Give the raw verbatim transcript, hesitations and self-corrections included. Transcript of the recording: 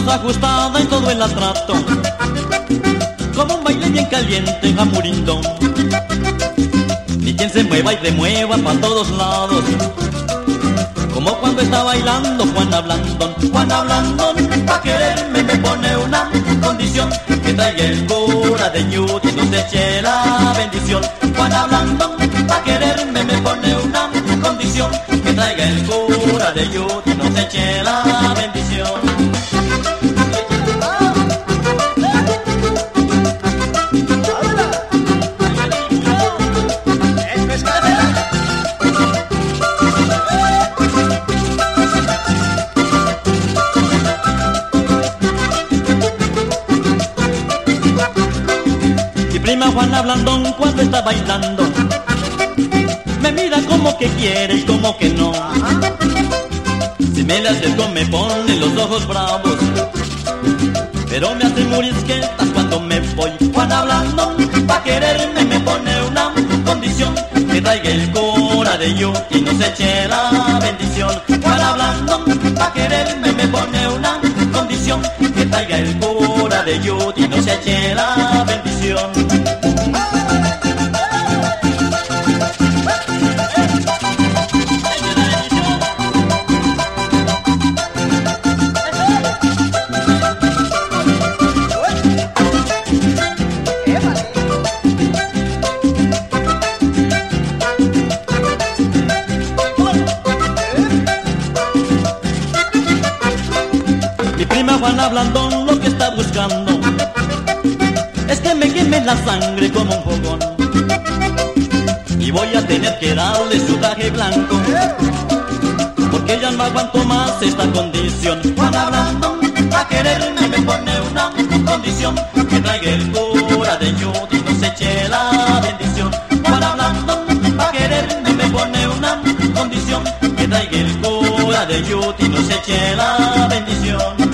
ajustada y todo el atrato, como un baile bien caliente, jamurindón. Ni quien se mueva y remueva pa' todos lados, como cuando está bailando Juana Blandón. Juana Blandón, pa' quererme me pone una condición, que traiga el cura de Ñuti y nos eche la bendición. Juana Blandón, pa' quererme me pone una condición, que traiga el cura de Ñuti y nos eche la bendición. Prima Juana Blandón, cuando está bailando, me mira como que quiere y como que no. Si me le acerco me pone los ojos bravos, pero me hace morisquetas cuando me voy. Juana Blandón, pa' quererme me pone una condición, que traiga el cura de Ñuti y nos eche la bendición. Juana Blandón, pa' quererme me pone una condición, que traiga el cura de Ñuti y nos eche la bendición. Mi prima Juana Blandón lo que está buscando es que me queme la sangre como un fogón, y voy a tener que darle su traje blanco, porque ya no aguanto más esta condición. Juana Blandón, pa' quererme me pone una condición, que traiga el cura de Ñuti y nos eche la bendición. Juana Blandón, pa' quererme me pone una condición, que traiga el cura de Ñuti y nos eche la bendición.